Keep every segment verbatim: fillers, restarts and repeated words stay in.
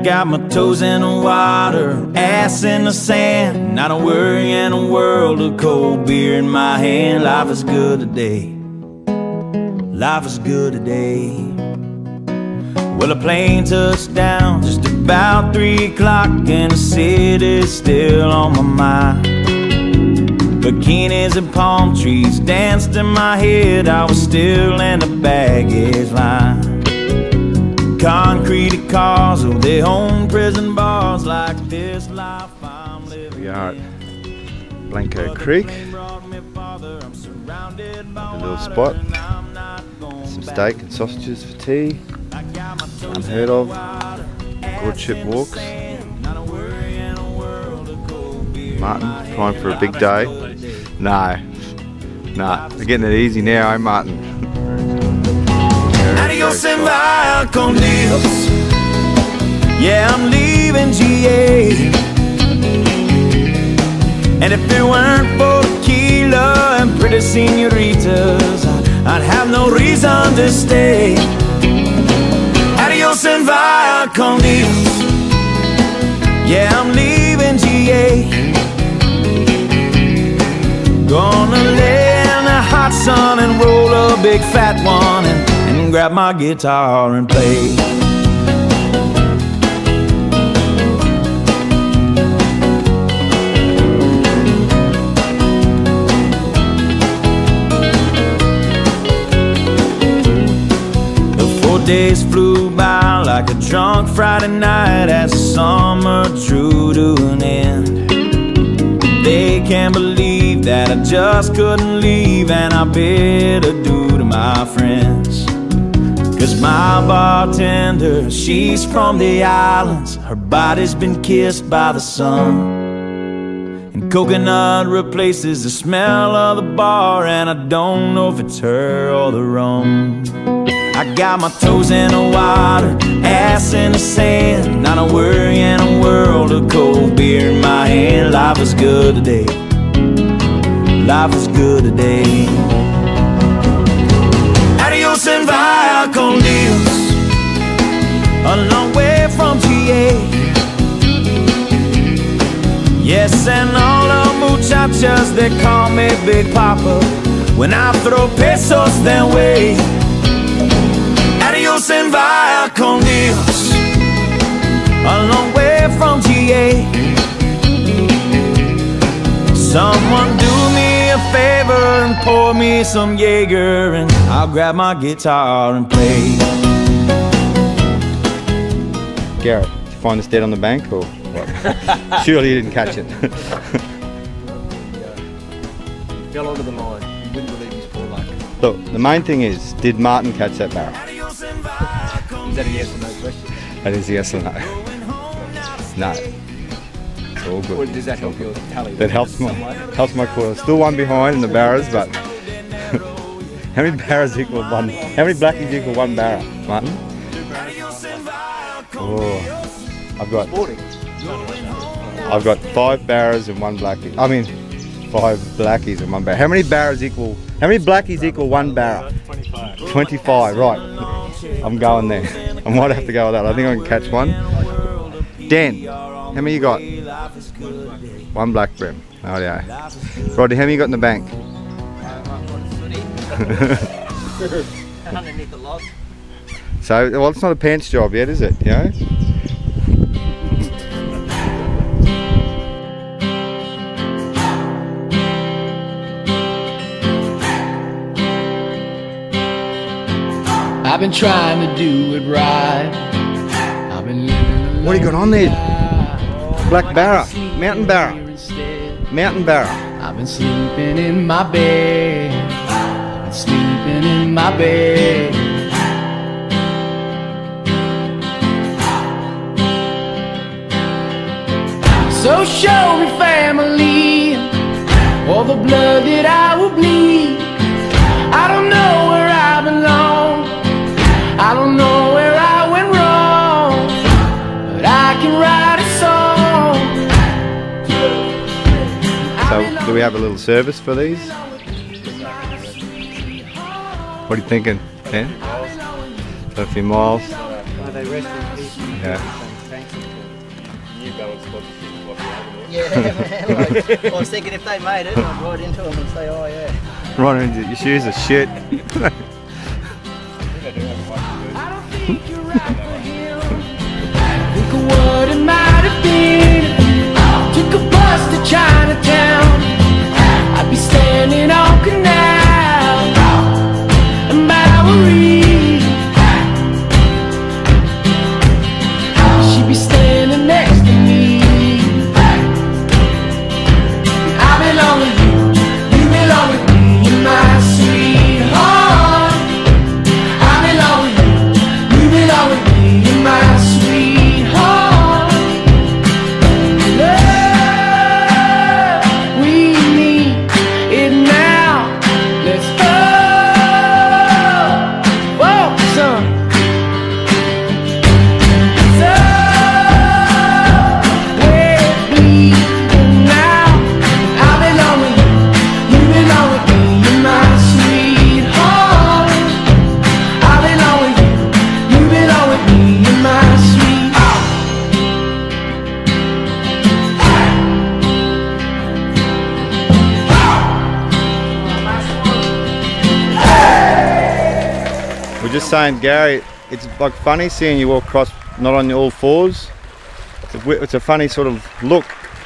got my toes in the water, ass in the sand, not a worry in a world of cold beer in my hand. Life is good today, life is good today. Well, a plane touched down just about three o'clock, and the city's still on my mind. Bikinis and palm trees danced in my head, I was still in the baggage line. Concrete cars, oh, they own prison bars. Like this life I'm living. We are at Blanco Creek, a little spot, some steak and sausages for tea, unheard of, good ship walks. Martin, trying for a big day. No, no, we're getting it easy now, eh, Martin? Adios and vaya con Dios. Yeah, I'm leaving G A. And if it weren't for tequila and pretty senoritas, I'd have no reason to stay. Adios and vaya con Dios. Yeah, I'm leaving G A. Gonna lay in the hot sun and roll a big fat one and grab my guitar and play. The four days flew by like a drunk Friday night as the summer drew to an end. They can't believe that I just couldn't leave, and I bid adieu to my friends. Cause my bartender, she's from the islands, her body's been kissed by the sun, and coconut replaces the smell of the bar, and I don't know if it's her or the rum. I got my toes in the water, ass in the sand, not a worry in a world of cold beer in my hand. Life is good today, life is good today. Adios and vaya con Dios, a long way from G A. Yes, and all the muchachas, they call me Big Papa when I throw pesos their way. Adios and vaya con Dios, a long way from G A. Someone do me a favor and pour me some Jaeger, and I'll grab my guitar and play. Garrett, did you find us dead on the bank or what? Surely you didn't catch it. Fell onto the line. You wouldn't believe his poor luck. Look, the main thing is, did Martin catch that barrel? Is that a yes or no question? That is a yes or no. No. It's all good. Or does that help your tally? That helps my, helps my quarter. Still one behind in the barrows, but how many barrows equal one? How many blackies equal one barrow, Martin? Oh, I've got I've got five barrows and one blackie. I mean, five blackies and one barrow. How many barrows equal? How many blackies equal one barrow? Twenty-five. Twenty-five. Right. I'm going there. I might have to go with that. I think I can catch one. Dan, how many you got? One black brim. Oh yeah. Roddy, how many you got in the bank? Underneath the log. So, well, it's not a pants job yet, is it? You know? I've been trying to do it right. I've been living. What do you got on there? Black barra, mountain barra, mountain barra. I've been sleeping in my bed. I've been sleeping in my bed. So show me family, all the blood that I will bleed. I don't know where I belong, I don't know where I went wrong, but I can write a song. So, do we have a little service for these? What are you thinking, Dan? So a few miles. Are they rest in peace? Yeah. Thank you. Allen sponsors this like the other one. Yeah, man. Like, I was thinking if they made it, I'd ride into them and say, oh yeah. Ron, your shoes are shit. I think I do have a bunch of I don't think you're right for him. Think of what it might have been. Took a bus to Chinatown. I'd be standing on Canal and Bowery. She'd be standing next to me. I belong with you, you belong with me, you're my sweetheart. I belong with you, you belong with me, you're my sweetheart. Love, we need it now. Let's go. Whoa, son. So, where we now? I belong with you, you belong with me, you're my sweetheart. I belong with you, you belong with me, you're my sweetheart. We're just saying, Gary, it's like funny seeing you walk across not on all fours. It's a, wi- it's a funny sort of look.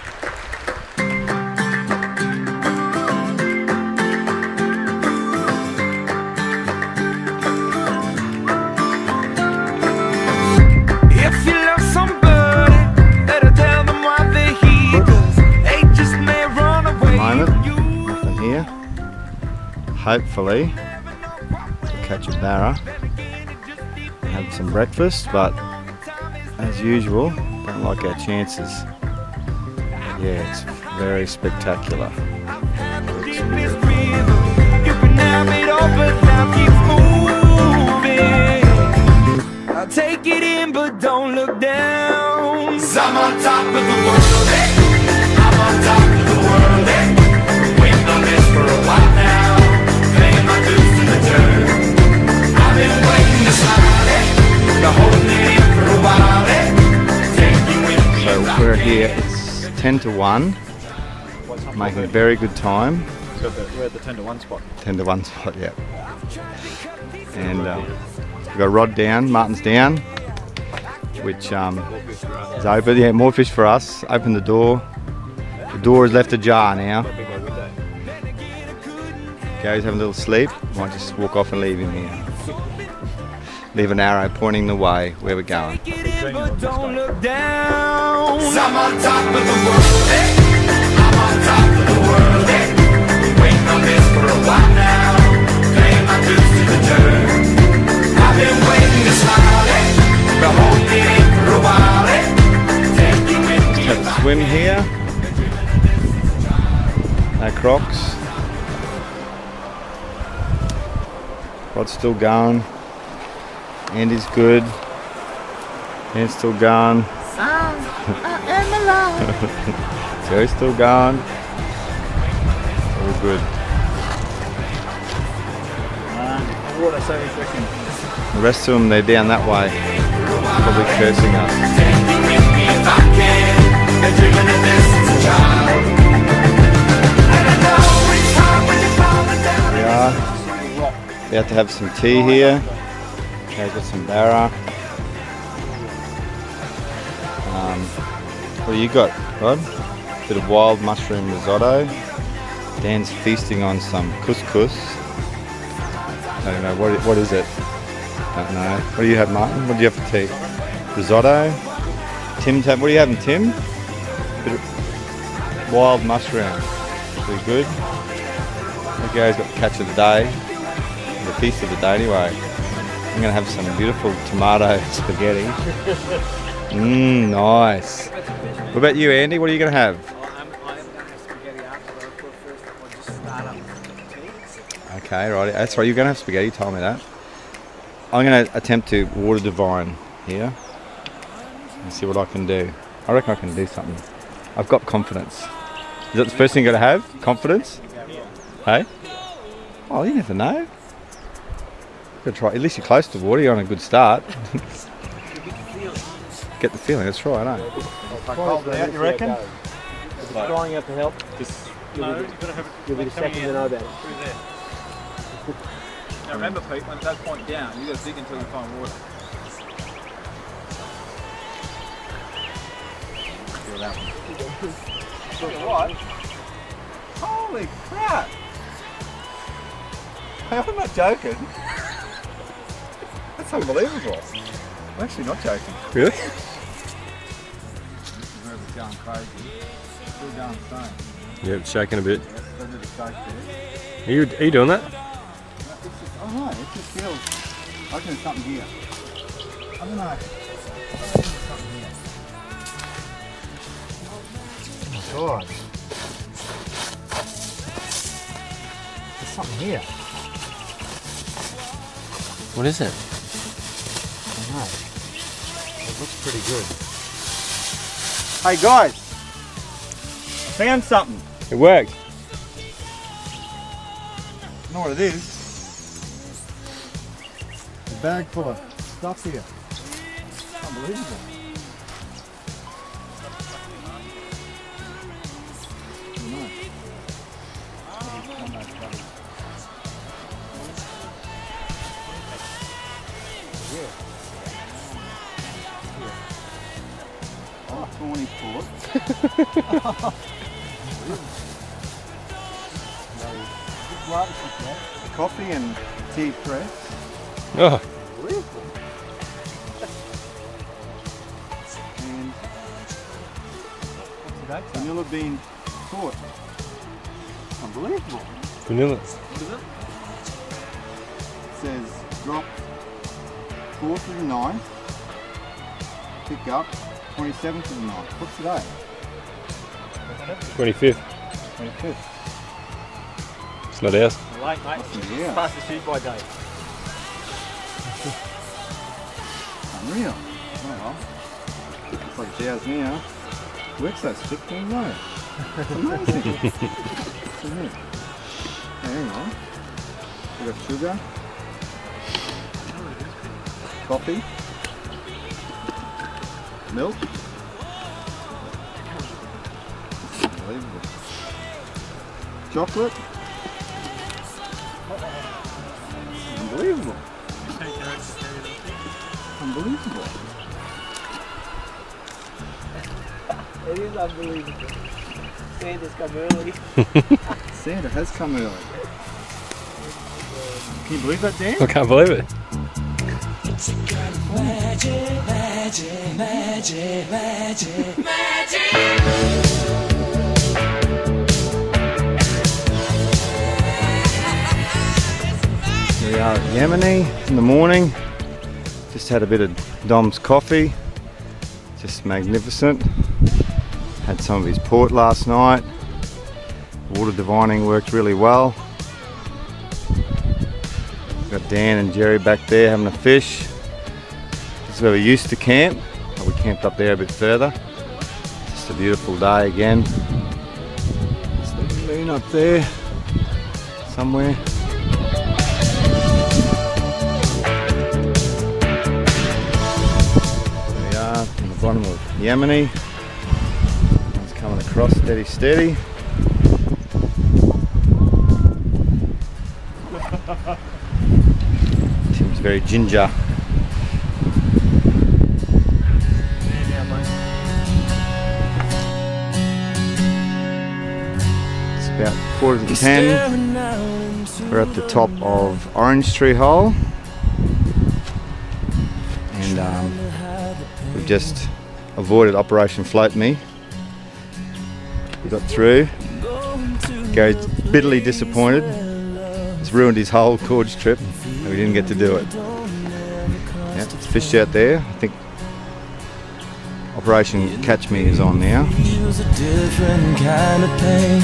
If you love somebody, better tell them why they're here, 'cause they just may run away Moment. from you. Nothing here. Hopefully, we'll catch a barra. Have some breakfast, but as usual, don't like our chances. Yeah, it's very spectacular. Looks In this beautiful. rhythm, you can have it all, but now keep moving. I'll take it in, but don't look down. 'Cause I'm on top of the world, eh? I'm on top of the world, eh? Waiting on this for a while now, paying my dues to the dirt. I've been waiting to slide, eh? Been holding it in for a while, eh? Take you with me. So we're here. It's ten to one, making very good time. So the, we're at the ten to one spot. ten to one spot, yeah. And um, we've got Rod down, Martin's down, which um, is open. Yeah, more fish for us. Open the door. The door is left ajar now. Gary's having a little sleep. Might just walk off and leave him here. Leave an arrow pointing the way where we're going. But don't look down. 'Cause I'm on top of the world, eh? I'm on top of the world, eh? Waiting on this for a while now, paying my dues to the dirt. I've been waiting to smile, eh? Been holding it in for a while, eh? Take you with me. Have a swim here. No crocs. Rod's still going. Andy's good. Andy's still going. Jerry's still going. All good. Water so refreshing. The rest of them, they're down that way. Probably cursing us. Take you with me if I can. Been dreaming of this since a child. And I know it's hard when you're falling down. We are. We have to have some tea here. Okay, got some barra. Um, what do you got, Rod? Bit of wild mushroom risotto. Dan's feasting on some couscous. I don't know, what, what is it? Don't know. What do you have, Martin? What do you have for tea? Risotto. Tim's have, what are you having, Tim? Bit of wild mushroom. Pretty good. Okay, guys got the catch of the day. The feast of the day anyway. I'm going to have some beautiful tomato spaghetti. Mmm, nice. What about you, Andy? What are you going to have? I'm, I'm going to have spaghetti after, but I thought first I'll just start up with tea. Okay, right. That's right. You're going to have spaghetti. You told me that. I'm going to attempt to water divine here and see what I can do. I reckon I can do something. I've got confidence. Is that the first thing you got to have? Confidence? Hey? Oh, you never know. Good try. At least you're close to water. You're on a good start. get the feeling. That's right, eh? Hold it out, you reckon? If it's drying out to help, Just you'll No, be, you've got to have it you'll be the coming second in to know about it. through there. Now remember, Pete, when it does point down, you've got to dig until you find water. Feel that one. what? Holy crap! Hey, I'm not joking. That's unbelievable. I'm actually not joking. Really? This is where it's going crazy. Still going the same. Yeah, it's shaking a bit. That's a little shake there. Are you, are you doing that? It's just, oh no, it just feels, I reckon there's something here. I don't know. I reckon there's something here. Oh God. There's something here. What is it? I don't know. It looks pretty good. Hey guys! I found something. It worked. You know what it is? A bag full of stuff here. Unbelievable. Oh, thorny port. Coffee and tea press. Oh, And vanilla bean tort. Unbelievable. vanilla. It says drop fourth of the ninth, pick up twenty-seventh of the ninth. What's today? twenty-fifth. twenty-fifth. It's not ours. Late, mate. Yeah. Past the shoot by date. Unreal. Oh well. Looks like it's ours now. Works that stick thing though. It's amazing. What's in here? Hey, hang on. We got sugar. Coffee. Milk. Unbelievable. Chocolate. Unbelievable. Unbelievable. It is unbelievable. Santa's come early. Santa has come early. Can you believe that, Dan? I can't believe it. We are at Yemeni in the morning. Just had a bit of Dom's coffee. Just magnificent. Had some of his port last night. Water divining worked really well. Got Dan and Jerry back there having a fish. This is where we used to camp, but we camped up there a bit further. Just a beautiful day again. It's the moon up there somewhere. There we are on the bottom of Yemeni. It's coming across steady steady. Tim's very ginger. It's about quarter to ten. We're at the top of Orange Tree Hole, and um, we've just avoided Operation Float Me. We got through. Gary's bitterly disappointed. It's ruined his whole gorge trip and we didn't get to do it. Yeah, it's fish out there. I think Operation Catch Me is on now. Feels a different kind of pain.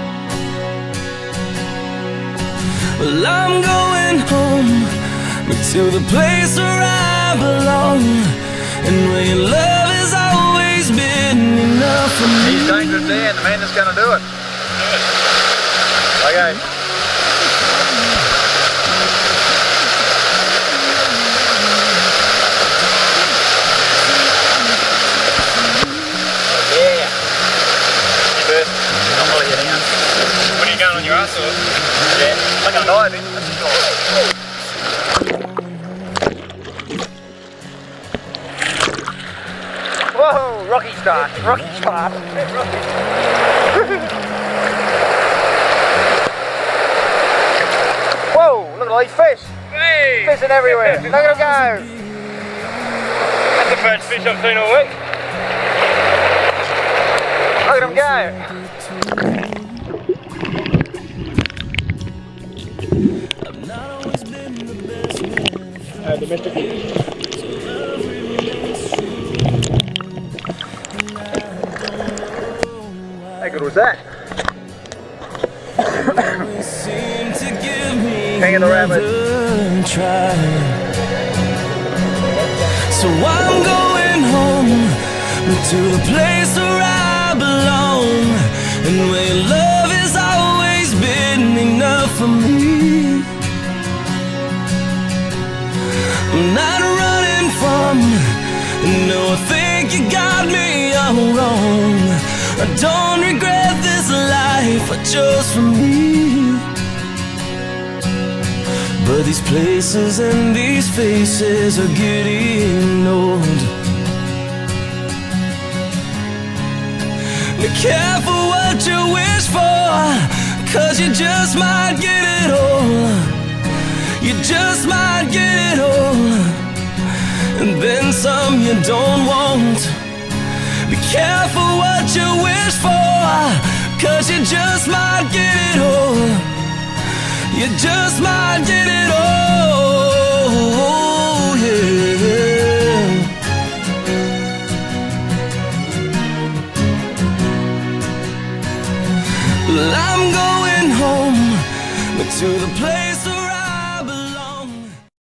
Well, I'm going home to the place where I belong, and where your love has always been enough for me. He's dangerous there, and the man that's going to do it. Okay. dinosaur. Yeah, I'm gonna die, I think. Whoa, rocky start, rocky start. Whoa, look at all these fish. Hey. Fishing everywhere. Look at them go. That's the first fish I've seen all week. Look at them go. Uh, domestic. How good was that? Hanging around with. So I'm going home to the place where I belong, and where love has always been enough for me. I'm not running from, no, I think you got me all wrong. I don't regret this life I chose for me. But these places and these faces are getting old. Be careful what you wish for, cause you just might get it all. You just might get it all, and then some you don't want. Be careful what you wish for, cause you just might get it all. You just might get it all, yeah. Well, I'm going home to the place